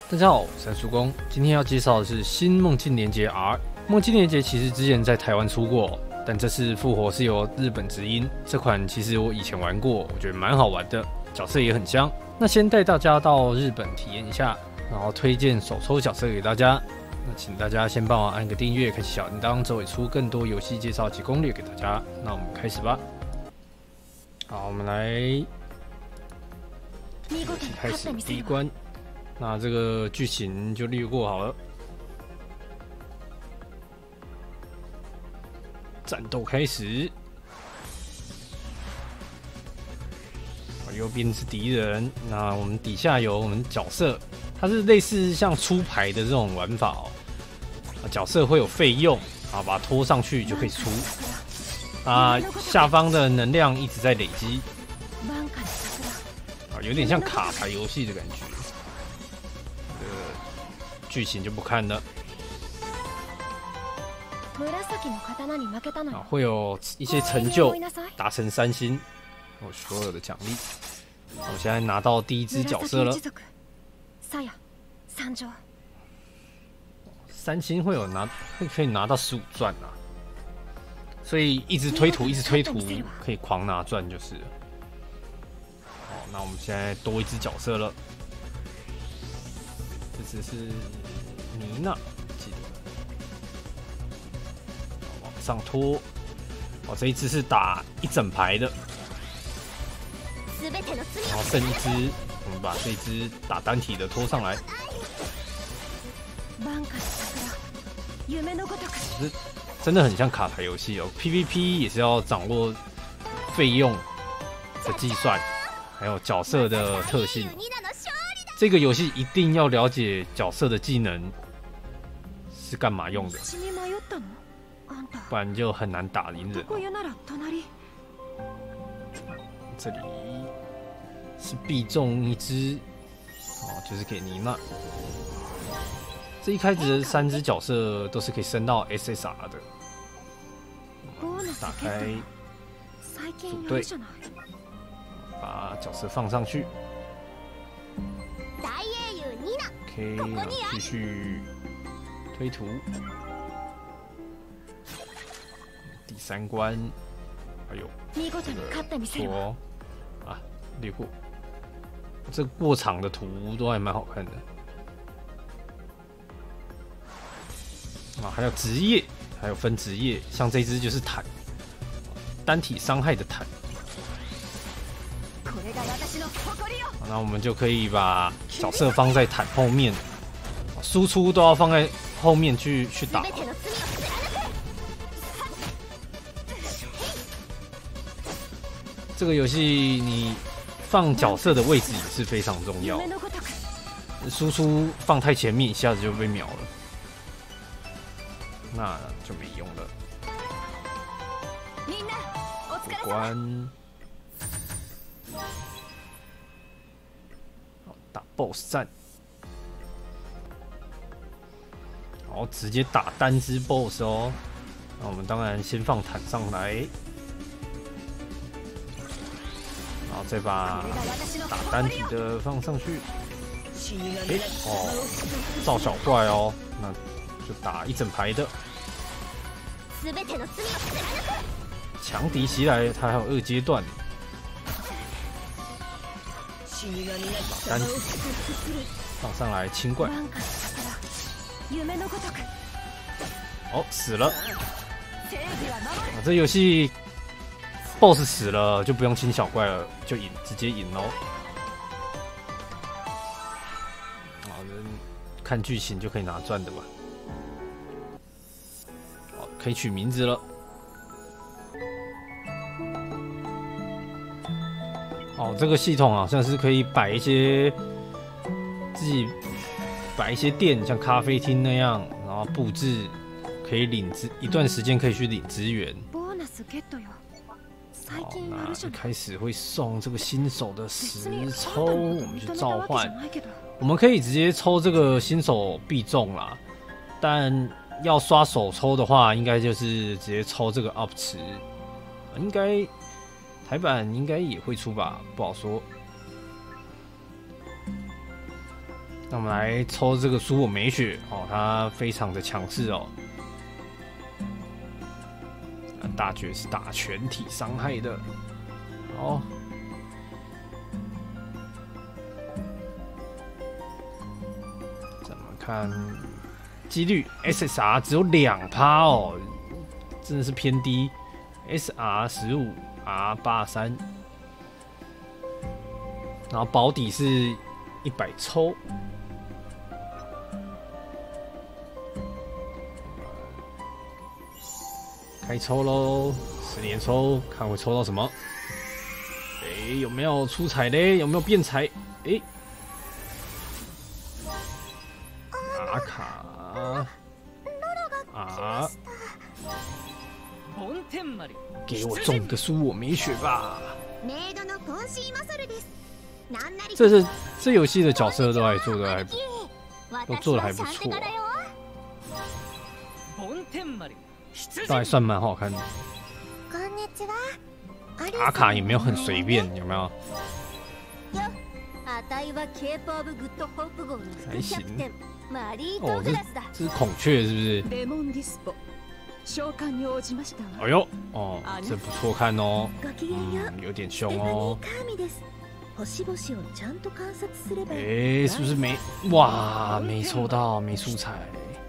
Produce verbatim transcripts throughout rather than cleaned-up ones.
大家好，我是三叔公。今天要介绍的是新梦境连结 R。梦境连结其实之前在台湾出过，但这次复活是由日本直营。这款其实我以前玩过，我觉得蛮好玩的，角色也很香。那先带大家到日本体验一下，然后推荐手抽角色给大家。那请大家先帮我按个订阅，开启小铃铛，周尾出更多游戏介绍及攻略给大家。那我们开始吧。好，我们来一起开始第一关。那这个剧情就略过好了。战斗开始，右边是敌人，那我们底下有我们角色，它是类似像出牌的这种玩法哦。角色会有费用啊，把它拖上去就可以出。啊，下方的能量一直在累积，啊，有点像卡牌游戏的感觉。剧情就不看了。啊，会有一些成就，达成三星，我所有的奖励。我现在拿到第一只角色了，三星会有拿，会可以拿到十五钻啊，所以一直推图，一直推图，可以狂拿钻就是了。好，那我们现在多一只角色了。这只是妮娜，记得往上拖。哦，这一只是打一整排的，然后剩一只，我们把这一只打单体的拖上来。这真的很像卡牌游戏哦 ，P V P 也是要掌握费用的计算，还有角色的特性。这个游戏一定要了解角色的技能是干嘛用的，不然就很难打赢人。这里是必中一只，哦，就是给妮娜。这一开始的三只角色都是可以升到 S S R 的。打开组队，把角色放上去。OK， 继续推图。第三关，哎呦，这个不错哦，啊，略过。这个过场的图都还蛮好看的。啊，还有职业，还有分职业，像这只就是坦，单体伤害的坦。那我们就可以把角色放在坦后面，输出都要放在后面去去打。这个游戏你放角色的位置也是非常重要，输出放太前面，一下子就被秒了，那就没用了。过关。打 B O S S 战，好，直接打单只 B O S S 哦。那我们当然先放坦上来，然后再把打单体的放上去。哎、欸，哦，造小怪哦，那就打一整排的。强敌袭来，它还有二阶段。打单体放上来清怪，哦，死了！啊，这游戏 B O S S 死了就不用清小怪了，就赢，直接赢喽。好，看剧情就可以拿钻的吧。好，可以取名字了。哦，这个系统好像是可以摆一些自己摆一些店，像咖啡厅那样，然后布置可以领资，一段时间可以去领资源。好，那一开始会送这个新手的十抽，我们去召唤。我们可以直接抽这个新手必中啦，但要刷手抽的话，应该就是直接抽这个 up 池，应该。台版应该也会出吧，不好说。 那我们来抽这个苏我美雪哦，它非常的强势哦。大绝是打全体伤害的，好。怎么看几率 ？S S R 只有两趴哦，真的是偏低。S R 十五 R 八三，然后保底是一百抽。开抽喽，十连抽，看会抽到什么？哎、欸，有没有出彩嘞？有没有变彩？哎、欸，阿卡啊，给我中个苏我美雪吧！这是这游戏的角色都还做的还都做的还不错、啊。倒还算蛮好看的。阿卡也没有很随便，有没有？还行。哦，这这是孔雀是不是？哎呦，哦，这不错看哦，嗯，有点凶哦。哎、欸，是不是没？哇，没抽到，没素材。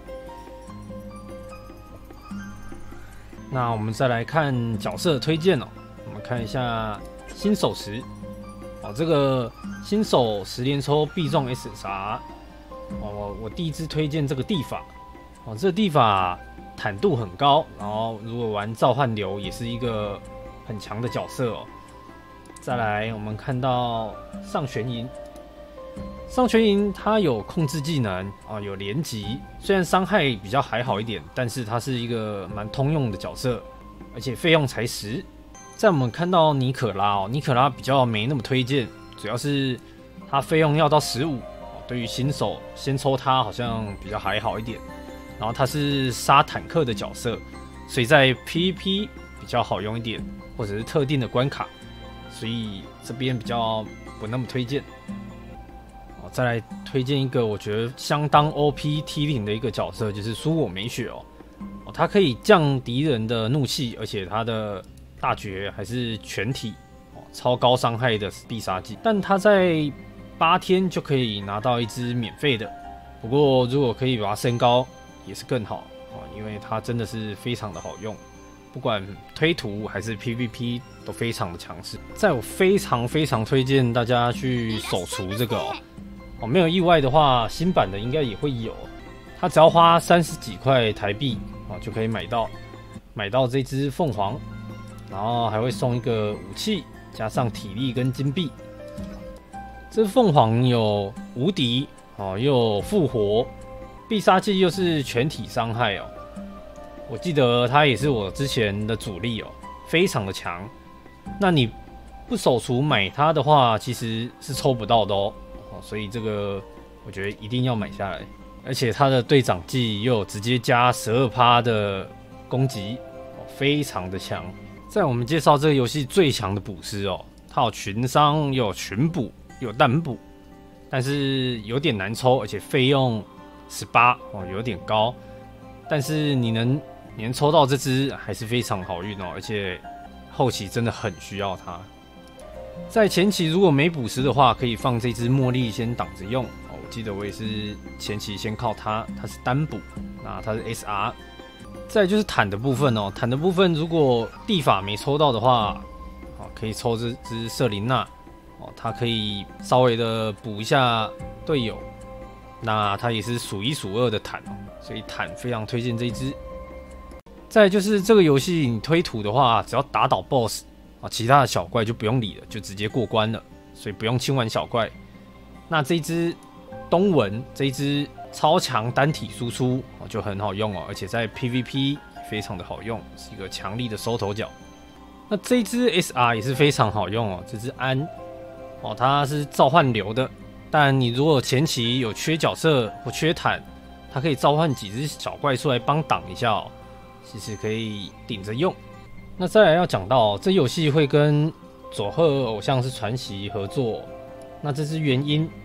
那我们再来看角色推荐哦，我们看一下新手时哦，这个新手十连抽必中 S S R 哦，我第一支推荐这个地法哦，这个地法坦度很高，然后如果玩召唤流也是一个很强的角色哦。再来我们看到上弦银，上弦银它有控制技能啊，有连击，虽然伤害比较还好一点，但是它是一个蛮通用的角色，而且费用才十。在我们看到尼可拉哦，尼可拉比较没那么推荐，主要是它费用要到十五，对于新手先抽它好像比较还好一点。然后它是杀坦克的角色，所以在 P V P 比较好用一点，或者是特定的关卡，所以这边比较不那么推荐。再来推荐一个我觉得相当 O P T 零的一个角色，就是苏我美雪哦。哦，它可以降敌人的怒气，而且它的大绝还是全体哦，超高伤害的必杀技。但它在八天就可以拿到一支免费的，不过如果可以把它升高也是更好哦，因为它真的是非常的好用，不管推图还是 P V P 都非常的强势。在我非常非常推荐大家去手除这个哦。哦，没有意外的话，新版的应该也会有。它只要花三十几块台币啊，就可以买到买到这只凤凰，然后还会送一个武器，加上体力跟金币。这凤凰有无敌哦，又有复活，必杀技又是全体伤害哦。我记得它也是我之前的主力哦，非常的强。那你不手除买它的话，其实是抽不到的哦。所以这个我觉得一定要买下来，而且它的队长技又有直接加 百分之十二 的攻击，非常的强。在我们介绍这个游戏最强的补师哦，它有群伤，又有群补，又有弹补，但是有点难抽，而且费用十八哦，有点高。但是你能你能抽到这只还是非常好运哦，而且后期真的很需要它。在前期如果没补时的话，可以放这只茉莉先挡着用哦。我记得我也是前期先靠它，它是单补，那它是 S R。再来就是坦的部分哦，坦的部分如果地法没抽到的话，哦可以抽这只瑟琳娜哦，它可以稍微的补一下队友，那它也是数一数二的坦哦，所以坦非常推荐这一只。再来就是这个游戏你推图的话，只要打倒 B O S S。啊，其他的小怪就不用理了，就直接过关了，所以不用清完小怪。那这一只东文，这一只超强单体输出就很好用哦，而且在 P V P 非常的好用，是一个强力的收头角。那这一只 S R 也是非常好用哦，这只安哦，它是召唤流的，但你如果前期有缺角色或缺坦，它可以召唤几只小怪出来帮挡一下哦，其实可以顶着用。那再来要讲到、哦、这游戏会跟佐贺偶像是传奇合作，那这是原因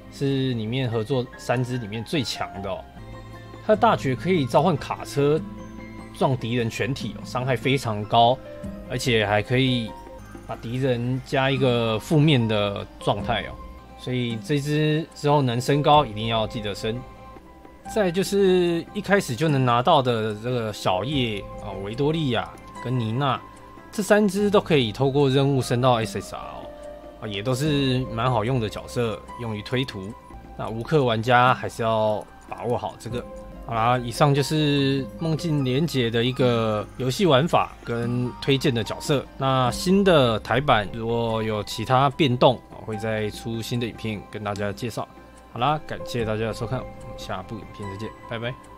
是里面合作三只里面最强的哦。它的大绝可以召唤卡车撞敌人全体哦，伤害非常高，而且还可以把敌人加一个负面的状态哦。所以这只之后能升高，一定要记得升。再来就是一开始就能拿到的这个小叶啊、维多利亚跟妮娜，这三只都可以透过任务升到 S S R 哦，啊也都是蛮好用的角色，用于推图。那无氪玩家还是要把握好这个。好啦，以上就是梦境连结的一个游戏玩法跟推荐的角色。那新的台版如果有其他变动，会再出新的影片跟大家介绍。好啦，感谢大家的收看，我们下部影片再见，拜拜。